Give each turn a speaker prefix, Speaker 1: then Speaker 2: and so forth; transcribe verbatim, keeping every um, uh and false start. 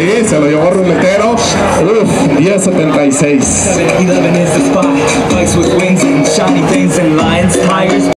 Speaker 1: Sí, se lo llevó Ruletero. Uf, diez setenta y seis.